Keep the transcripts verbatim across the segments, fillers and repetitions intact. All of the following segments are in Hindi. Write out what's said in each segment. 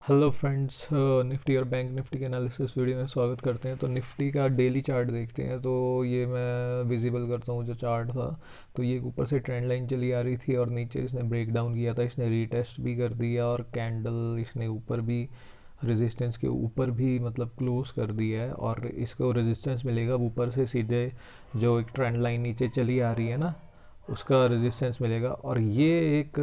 हेलो फ्रेंड्स, निफ्टी और बैंक निफ्टी के एनालिसिस वीडियो में स्वागत करते हैं। तो निफ्टी का डेली चार्ट देखते हैं। तो ये मैं विजिबल करता हूँ जो चार्ट था। तो ये ऊपर से ट्रेंड लाइन चली आ रही थी और नीचे इसने ब्रेक डाउन किया था, इसने रीटेस्ट भी कर दिया और कैंडल इसने ऊपर भी रेजिस्टेंस के ऊपर भी मतलब क्लोज कर दिया है। और इसको रेजिस्टेंस मिलेगा ऊपर से सीधे, जो एक ट्रेंड लाइन नीचे चली आ रही है ना, उसका रेजिस्टेंस मिलेगा। और ये एक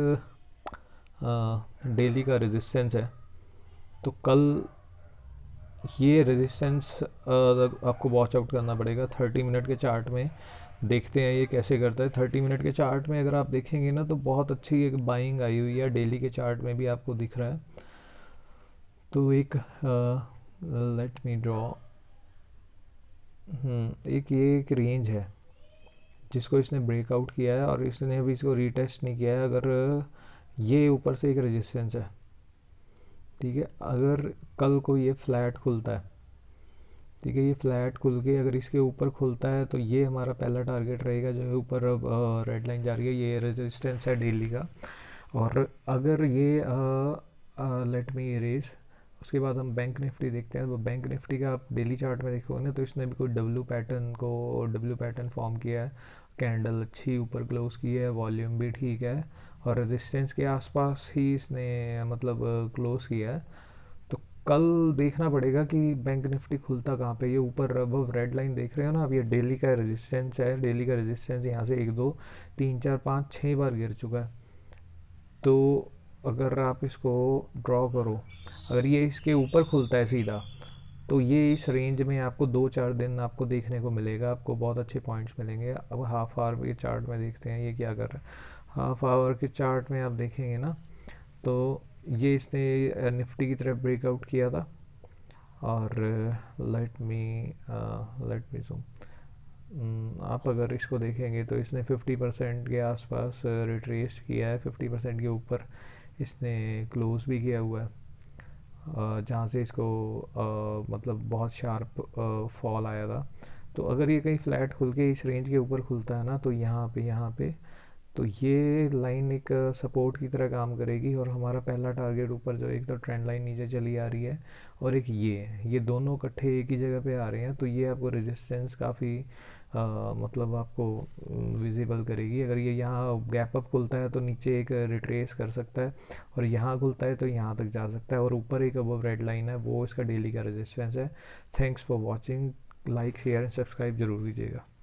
डेली का रेजिस्टेंस है। तो कल ये रेजिस्टेंस आपको वॉच आउट करना पड़ेगा थर्टी मिनट के चार्ट में। देखते हैं ये कैसे करता है। थर्टी मिनट के चार्ट में अगर आप देखेंगे ना, तो बहुत अच्छी एक बाइंग आई हुई है। डेली के चार्ट में भी आपको दिख रहा है। तो एक लेट मी ड्रॉ हम्म एक ये एक रेंज है जिसको इसने ब्रेकआउट किया है और इसने अभी इसको रीटेस्ट नहीं किया है। अगर ये ऊपर से एक रेजिस्टेंस है, ठीक है। अगर कल को ये फ्लैट खुलता है, ठीक है, ये फ्लैट खुल के अगर इसके ऊपर खुलता है तो ये हमारा पहला टारगेट रहेगा, जो है ऊपर रेड लाइन जा रही है, ये रेजिस्टेंस है डेली का। और अगर ये लेट मी इरेज, उसके बाद हम बैंक निफ्टी देखते हैं। तो बैंक निफ्टी का आप डेली चार्ट में देखोगे ना, तो इसने भी कोई डब्ल्यू पैटर्न को डब्ल्यू पैटर्न फॉर्म किया है। कैंडल अच्छी ऊपर क्लोज की है, वॉल्यूम भी ठीक है और रेजिस्टेंस के आसपास ही इसने मतलब क्लोज किया है। तो कल देखना पड़ेगा कि बैंक निफ्टी खुलता कहाँ पे। ये ऊपर अब रेड लाइन देख रहे हो ना, अब ये डेली का रेजिस्टेंस है। डेली का रेजिस्टेंस यहाँ से एक दो तीन चार पाँच छः बार गिर चुका है। तो अगर आप इसको ड्रॉ करो, अगर ये इसके ऊपर खुलता है सीधा, तो ये इस रेंज में आपको दो चार दिन आपको देखने को मिलेगा, आपको बहुत अच्छे पॉइंट्स मिलेंगे। अब हाफ आवर के चार्ट में देखते हैं ये क्या कर रहा है। हाफ आवर के चार्ट में आप देखेंगे ना, तो ये इसने निफ्टी की तरफ ब्रेकआउट किया था। और let me let me zoom, आप अगर इसको देखेंगे तो इसने फिफ्टी परसेंट के आसपास रिट्रेस किया है, फिफ्टी परसेंट के ऊपर इसने क्लोज भी किया हुआ है, जहाँ से इसको uh, मतलब बहुत शार्प फॉल आया था। तो अगर ये कहीं फ्लैट खुल के इस रेंज के ऊपर खुलता है ना, तो यहाँ पे यहाँ पे तो ये लाइन एक सपोर्ट की तरह काम करेगी। और हमारा पहला टारगेट ऊपर, जो एक तो ट्रेंड लाइन नीचे चली आ रही है और एक ये ये दोनों इकट्ठे एक ही जगह पे आ रहे हैं, तो ये आपको रेजिस्टेंस काफ़ी मतलब आपको विजिबल करेगी। अगर ये यहाँ गैप अप खुलता है तो नीचे एक रिट्रेस कर सकता है, और यहाँ खुलता है तो यहाँ तक जा सकता है, और ऊपर एक अबव रेड लाइन है, वो इसका डेली का रेजिस्टेंस है। Thanks for watching. Like share and subscribe जरूर कीजिएगा।